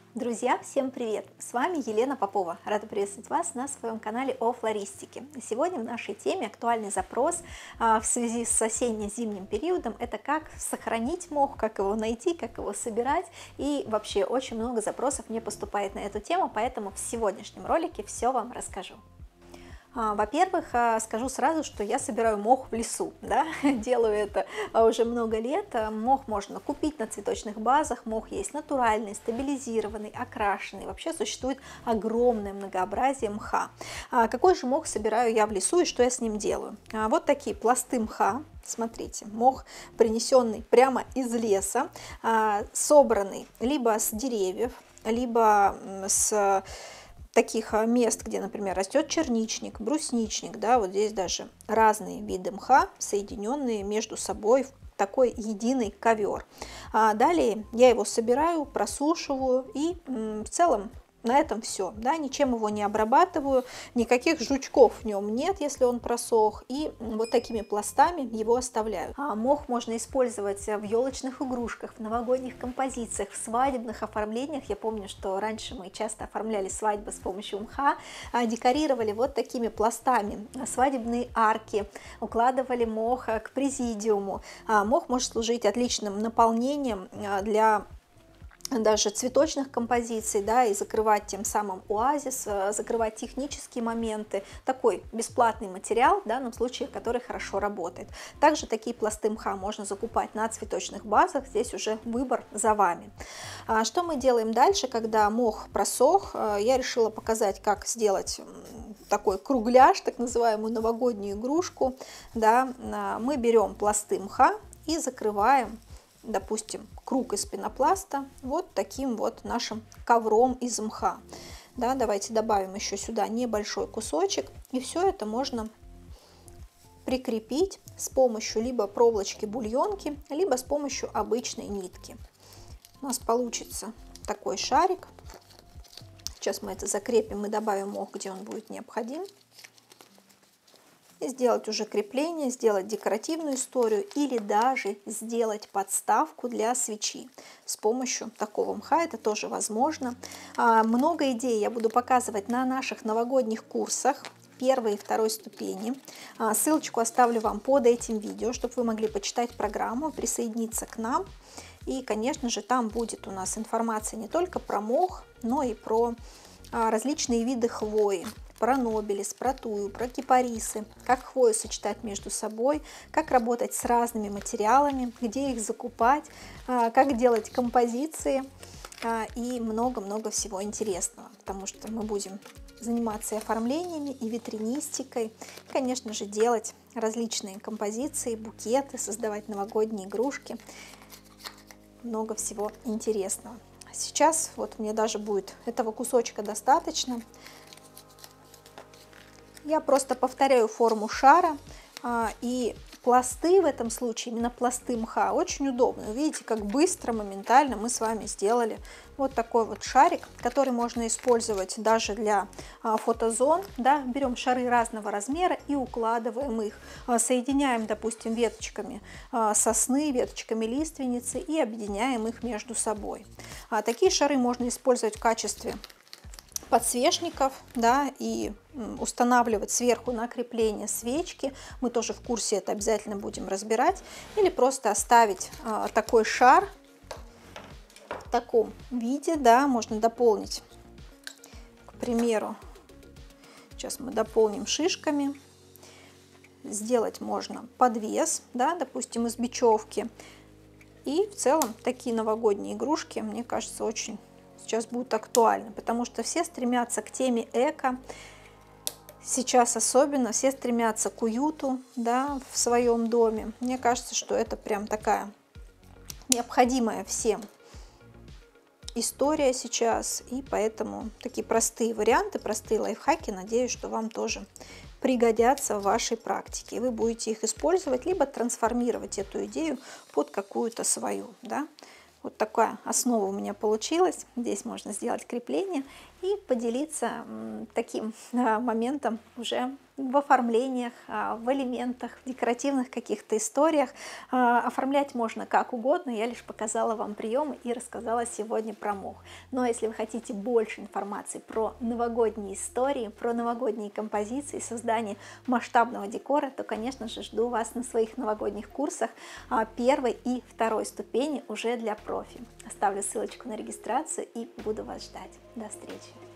Друзья, всем привет! С вами Елена Попова. Рада приветствовать вас на своем канале о флористике. Сегодня в нашей теме актуальный запрос в связи с осенне-зимним периодом. Это как сохранить мох, как его найти, как его собирать. И вообще очень много запросов мне поступает на эту тему, поэтому в сегодняшнем ролике все вам расскажу. Во-первых, скажу сразу, что я собираю мох в лесу, да? Делаю это уже много лет. Мох можно купить на цветочных базах, мох есть натуральный, стабилизированный, окрашенный. Вообще существует огромное многообразие мха. Какой же мох собираю я в лесу и что я с ним делаю? Вот такие пласты мха. Смотрите, мох, принесенный прямо из леса, собранный либо с деревьев, либо с таких мест, где, например, растет черничник, брусничник, да, вот здесь даже разные виды мха, соединенные между собой в такой единый ковер. Далее я его собираю, просушиваю и в целом на этом все, да, ничем его не обрабатываю, никаких жучков в нем нет, если он просох, и вот такими пластами его оставляю. Мох можно использовать в елочных игрушках, в новогодних композициях, в свадебных оформлениях. Я помню, что раньше мы часто оформляли свадьбы с помощью мха, декорировали вот такими пластами свадебные арки, укладывали мох к президиуму. Мох может служить отличным наполнением для даже цветочных композиций, да, и закрывать тем самым оазис, закрывать технические моменты. Такой бесплатный материал, в данном случае, который хорошо работает. Также такие пласты мха можно закупать на цветочных базах, здесь уже выбор за вами. Что мы делаем дальше, когда мох просох? Я решила показать, как сделать такой кругляш, так называемую новогоднюю игрушку. Да. Мы берем пласты мха и закрываем, допустим, круг из пенопласта вот таким вот нашим ковром из мха. Да, давайте добавим еще сюда небольшой кусочек, и все это можно прикрепить с помощью либо проволочки бульонки, либо с помощью обычной нитки. У нас получится такой шарик. Сейчас мы это закрепим и добавим мох, где он будет необходим. И сделать уже крепление, сделать декоративную историю или даже сделать подставку для свечи с помощью такого мха. Это тоже возможно. Много идей я буду показывать на наших новогодних курсах первой и второй ступени. Ссылочку оставлю вам под этим видео, чтобы вы могли почитать программу, присоединиться к нам. И, конечно же, там будет у нас информация не только про мох, но и про различные виды хвои. Про нобелис, про тую, про кипарисы, как хвою сочетать между собой, как работать с разными материалами, где их закупать, как делать композиции и много-много всего интересного, потому что мы будем заниматься и оформлениями, и витринистикой, и, конечно же, делать различные композиции, букеты, создавать новогодние игрушки, много всего интересного. Сейчас вот мне даже будет этого кусочка достаточно. Я просто повторяю форму шара, и пласты в этом случае, именно пласты мха, очень удобно. Видите, как быстро, моментально мы с вами сделали вот такой вот шарик, который можно использовать даже для фотозон. Да? Берем шары разного размера и укладываем их, соединяем, допустим, веточками сосны, веточками лиственницы и объединяем их между собой. Такие шары можно использовать в качестве подсвечников, да, и устанавливать сверху на крепление свечки. Мы тоже в курсе это обязательно будем разбирать. Или просто оставить такой шар в таком виде, да, можно дополнить, к примеру, сейчас мы дополним шишками. Сделать можно подвес, да, допустим, из бечевки. И в целом такие новогодние игрушки, мне кажется, очень сейчас будут актуальны, потому что все стремятся к теме эко, сейчас особенно все стремятся к уюту, да, в своем доме. Мне кажется, что это прям такая необходимая всем история сейчас, и поэтому такие простые варианты, простые лайфхаки, надеюсь, что вам тоже пригодятся в вашей практике, и вы будете их использовать, либо трансформировать эту идею под какую-то свою, да. Вот такая основа у меня получилась. Здесь можно сделать крепление и поделиться таким моментом уже в оформлениях, в элементах, в декоративных каких-то историях. Оформлять можно как угодно, я лишь показала вам приемы и рассказала сегодня про мох. Но если вы хотите больше информации про новогодние истории, про новогодние композиции, создание масштабного декора, то, конечно же, жду вас на своих новогодних курсах первой и второй ступени уже для профи. Оставлю ссылочку на регистрацию и буду вас ждать. До встречи!